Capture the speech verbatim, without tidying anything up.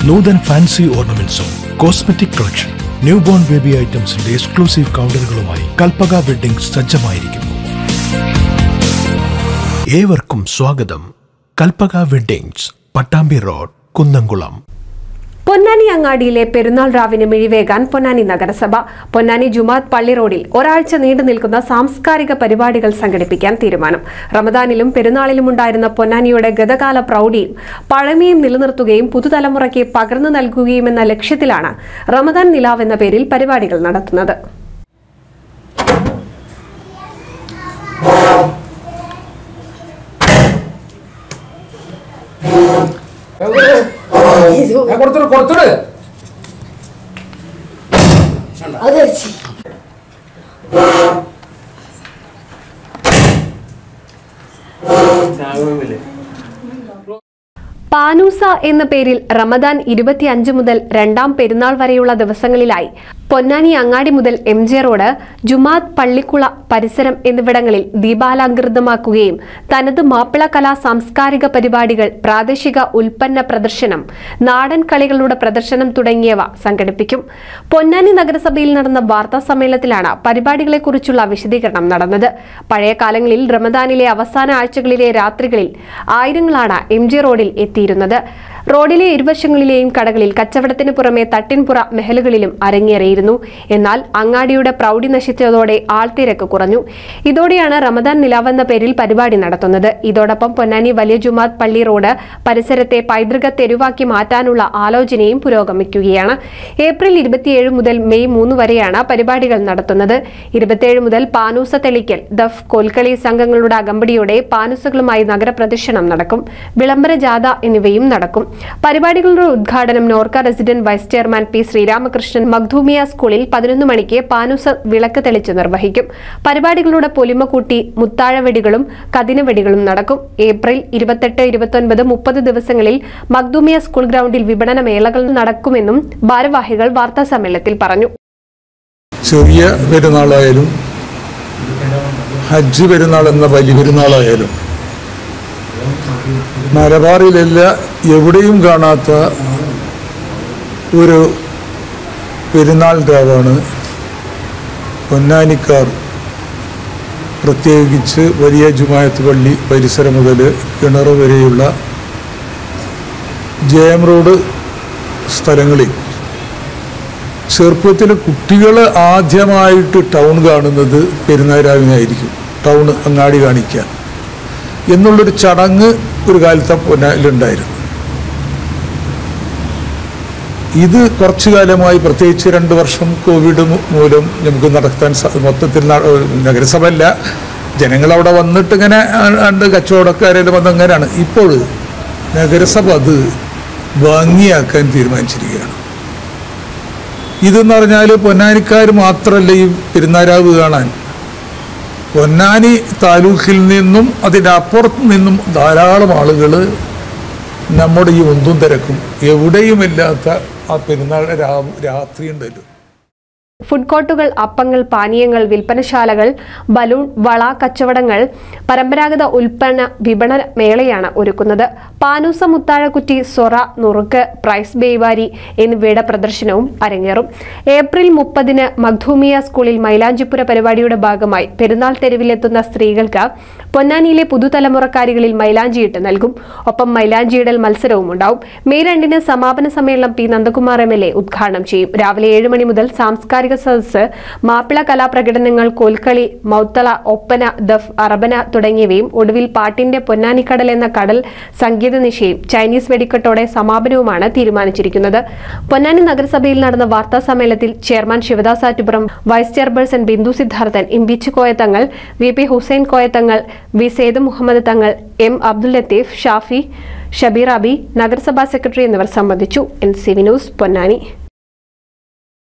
Nutan fancy ഓർണമെന്റ്സും cosmetic collection, new born baby ഐറ്റംസിന്റെ exclusive കൗണ്ടറുകളുമായി കൽപ്പക വെഡ്ഡിംഗ് സജ്ജമായിരിക്കുന്നു. ഏവർക്കും സ്വാഗതം. Kalpaka weddings, Pattambi road, Kunnamkulam. പൊന്നാനി അങ്ങാടിയിലെ പെരുന്നാൾ രാവിന് മിഴിവേകാൻ പൊന്നാനി നഗരസഭ പൊന്നാനി ജുമാഅത്ത് പള്ളി റോഡിൽ ഒരാഴ്ച നീണ്ടു നിൽക്കുന്ന സാംസ്കാരിക പരിപാടികൾ സംഘടിപ്പിക്കാൻ തീരുമാനം. റമദാനിലും പെരുന്നാളിലും ഉണ്ടായിരുന്ന പൊന്നാനിയുടെ ഗതകാല പ്രൗഢിയും പഴമയും നിലനിർത്തുകയും പുതുതലമുറയ്ക്ക് പകർന്നു നൽകുകയുമെന്ന ലക്ഷ്യത്തിലാണ് റമദാൻ നിലാവ് എന്ന പേരിൽ പരിപാടികൾ നടത്തുന്നത്. കൊടുത്തോട് കൊടുത്തോട് പാനൂസ എന്ന പേരിൽ റമദാൻ ഇരുപത്തിയഞ്ച് മുതൽ രണ്ടാം പെരുന്നാൾ വരെയുള്ള ദിവസങ്ങളിലായി പൊന്നാനി അങ്ങാടി മുതൽ എം ജെ റോഡ്, ജുമാഅത്ത് പള്ളിക്കുള പരിസരം എന്നിവിടങ്ങളിൽ ദീപാലങ്കൃതമാക്കുകയും തനത് മാപ്പിള കലാ സാംസ്കാരിക പരിപാടികൾ, പ്രാദേശിക ഉൽപ്പന്ന പ്രദർശനം, നാടൻ കളികളുടെ പ്രദർശനം തുടങ്ങിയവ സംഘടിപ്പിക്കും. പൊന്നാനി നഗരസഭയിൽ നടന്ന വാർത്താ സമ്മേളനത്തിലാണ് പരിപാടികളെക്കുറിച്ചുള്ള വിശദീകരണം നടന്നത്. പഴയ കാലങ്ങളിൽ റമദാനിലെ അവസാന ആഴ്ചകളിലെ രാത്രികളിൽ ആയിരങ്ങളാണ് എം ജെ റോഡിൽ എത്തിയിരുന്നത്. റോഡിലെ ഇരുവശങ്ങളിലെയും കടകളിൽ കച്ചവടത്തിന് പുറമെ തട്ടിൻപുറ മെഹലുകളിലും അരങ്ങേറിയിരുന്നു. എന്നാൽ അങ്ങാടിയുടെ പ്രൗഢി നശിച്ചതോടെ ആൾത്തിരക്ക് കുറഞ്ഞു. ഇതോടെയാണ് റമദാൻ നിലാവ് എന്ന പേരിൽ പരിപാടി നടത്തുന്നത്. ഇതോടൊപ്പം പൊന്നാനി വലിയ ജുമാഅത്ത് പള്ളി റോഡ് പരിസരത്തെ പൈതൃക തെരുവാക്കി മാറ്റാനുള്ള ആലോചനയും പുരോഗമിക്കുകയാണ്. ഏപ്രിൽ ഇരുപത്തിയേഴ് മുതൽ മെയ് മൂന്ന് വരെയാണ് പരിപാടികൾ നടത്തുന്നത്. ഇരുപത്തിയേഴ് മുതൽ പാനൂസ തെളിക്കൽ, ദഫ്, കോൽക്കളി സംഘങ്ങളുടെ അകമ്പടിയോടെ പാനൂസകളുമായി നഗരപ്രദക്ഷിണം നടക്കും. വിളംബര ജാഥ എന്നിവയും നടക്കും. പരിപാടികളുടെ ഉദ്ഘാടനം NORKA resident vice chairman P Sreeramakrishnan Makhdoomiya സ്കൂളിൽ പതിനൊന്ന് മണിക്ക് പാനൂസ വിളക്ക് തെളിച്ച് നിർവഹിക്കും. പരിപാടികളുടെ പൊലിമ കൂട്ടി മുത്താഴവെടികളും കതിനവെടികളും നടക്കും. ഏപ്രിൽ ഇരുപത്തെട്ട്, ഇരുപത്തൊൻപത്, മുപ്പത് ദിവസങ്ങളിൽ മഖ്ദൂമിയ സ്കൂൾ ഗ്രൗണ്ടിൽ വിപണന മേളകൾ നടക്കുമെന്നും ഭാരവാഹികൾ വാർത്താ സമ്മേളനത്തിൽ പറഞ്ഞു. ചെറിയ പെരുന്നാളായാലും ഹജ്ജ് പെരുന്നാൾ എന്ന വലിയ പെരുന്നാളായാലും മലബാറിലല്ല എവിടെയും കാണാത്ത ഒരു പെരുന്നാൾ രാവാണ് പൊന്നാനിക്കാർ, പ്രത്യേകിച്ച് വലിയ ജുമാഅത്ത് പള്ളി പരിസരം മുതൽ കിണർ വരെയുള്ള ജയം റോഡ് സ്ഥലങ്ങളിൽ. ചെറുപ്പത്തിൽ കുട്ടികൾ ആദ്യമായിട്ട് ടൗൺ കാണുന്നത് പെരുന്നാൾ രാവിനായിരിക്കും. ടൗൺ അങ്ങാടി കാണിക്കാൻ എന്നുള്ളൊരു ചടങ്ങ് ഒരു കാലത്ത് പൊന്നാനിലുണ്ടായിരുന്നു. ഇത് കുറച്ചു കാലമായി, പ്രത്യേകിച്ച് രണ്ട് വർഷം കോവിഡ് മൂലം നമുക്ക് നടത്താൻ മൊത്തത്തിൽ നഗരസഭ അല്ല, ജനങ്ങളവിടെ വന്നിട്ട് ഇങ്ങനെ രണ്ട് കച്ചവടക്കാരെല്ലാം വന്ന് അങ്ങനെയാണ്. ഇപ്പോൾ നഗരസഭ അത് ഭംഗിയാക്കാൻ തീരുമാനിച്ചിരിക്കുകയാണ്. ഇതെന്ന് പറഞ്ഞാൽ പൊന്നാനിക്കാർ മാത്രമല്ല ഈ പെരുന്നാരാവ് കാണാൻ, പൊന്നാനി താലൂക്കിൽ നിന്നും അതിൻ്റെ അപ്പുറത്ത് നിന്നും ധാരാളം ആളുകൾ നമ്മുടെ ഈ ഒന്നും തിരക്കും എവിടെയുമില്ലാത്ത ആ പെരുന്നാൾ രാത്രി ഉണ്ടല്ലോ. ഫുഡ് കോർട്ടുകൾ, അപ്പങ്ങൾ, പാനീയങ്ങൾ, വിൽപ്പനശാലകൾ, ബലൂൺ, വള കച്ചവടങ്ങൾ, പരമ്പരാഗത ഉൽപ്പന്ന വിപണന മേളയാണ് ഒരുക്കുന്നത്. പാനൂസ, മുത്താഴക്കുറ്റി, സൊറ, നുറുക്ക്, പ്രൈസ് ബേവാരി എന്നിവയുടെ പ്രദർശനവും അരങ്ങേറും. ഏപ്രിൽ മുപ്പതിന് മഖ്ദൂമിയ സ്കൂളിൽ മൈലാഞ്ചിപ്പുര പരിപാടിയുടെ ഭാഗമായി പെരുന്നാൾ തെരുവിലെത്തുന്ന സ്ത്രീകൾക്ക് പൊന്നാനിയിലെ പുതുതലമുറക്കാരികളിൽ മൈലാഞ്ചിയിട്ട് നൽകും. ഒപ്പം മൈലാഞ്ചിയിടൽ മത്സരവും ഉണ്ടാവും. മെയ് രണ്ടിന് സമാപന സമ്മേളനം P Nandakumar M L A ഉദ്ഘാടനം ചെയ്യും. രാവിലെ ഏഴ് മണി മുതൽ സാംസ്കാരിക സദസ്സ്, മാപ്പിള കലാപ്രകടനങ്ങൾ, കോൽക്കളി, മൗത്തള, ഒപ്പന, ദഫ്, അറബന തുടങ്ങിയവയും ഒടുവിൽ പാട്ടിന്റെ പൊന്നാനിക്കടൽ എന്ന കടൽ സംഗീത നിശയും ചൈനീസ് വെടിക്കെട്ടോടെ സമാപനവുമാണ് തീരുമാനിച്ചിരിക്കുന്നത്. പൊന്നാനി നഗരസഭയിൽ നടന്ന വാർത്താ സമ്മേളനത്തിൽ chairman Sivadas Attupuram, vice chairperson Bindu Sidharthan, M B ചി Koyathangal, V P Hussain Koyathangal, V Syed Muhammad Thangal, M Abdul Latheef, Shafi, Shabeer Abi, നഗരസഭാ സെക്രട്ടറി എന്നിവർ സംബന്ധിച്ചു. N C V news, Ponnani.